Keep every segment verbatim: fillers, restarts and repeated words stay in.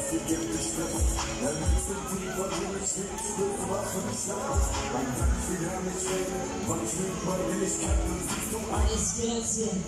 sie gibt dich treffen. Dann sind die von mir nicht schwingt, du willst machen, ich schlafe. Mein Tag wieder nicht reden, weil ich nicht mal will, ich kann, du siehst du alles Grenzen.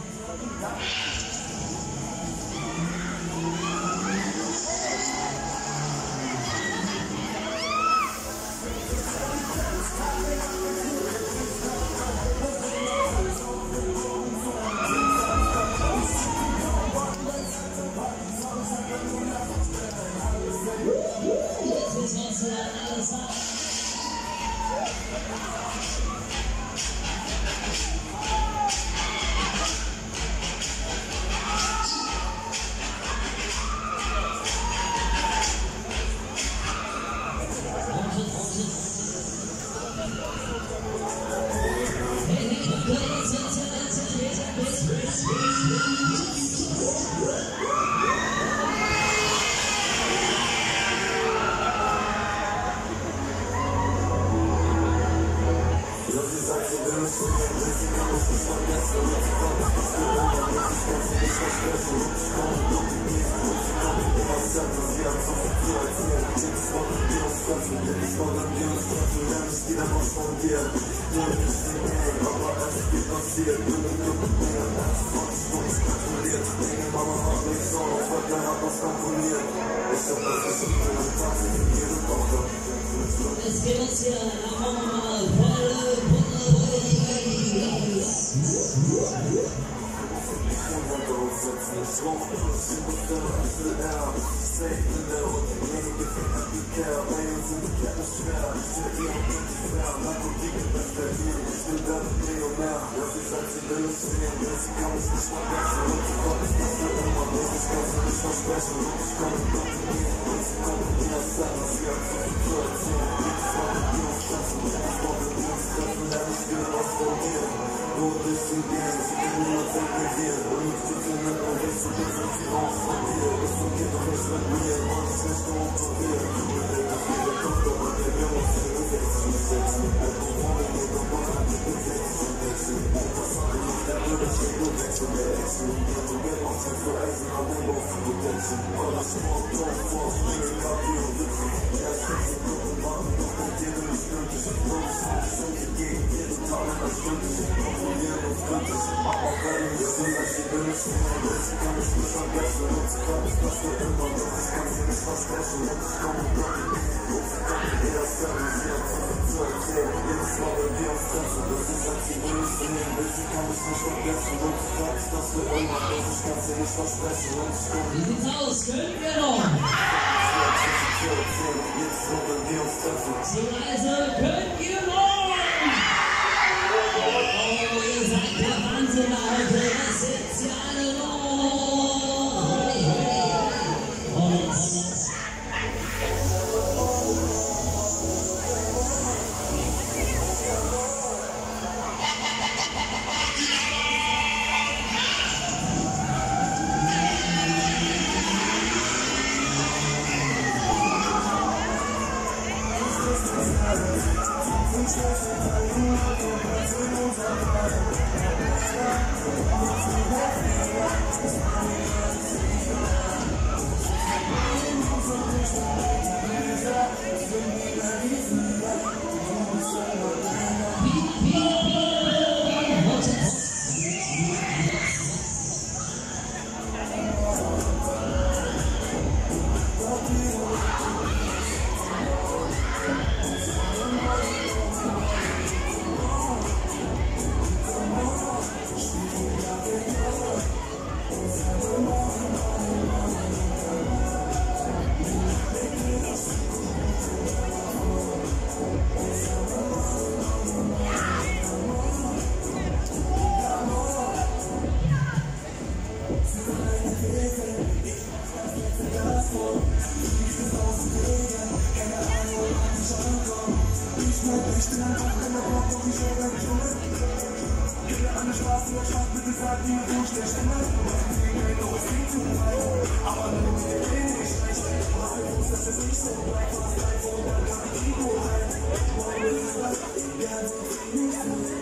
Jetzt geht uns hier, dann machen wir mal volle Pulle. Wie sieht's aus? Könnt ihr noch? So leise könnt ihr noch? Oh, ihr seid der Wahnsinn, Leute. Das sitzt ja alle noch. Aber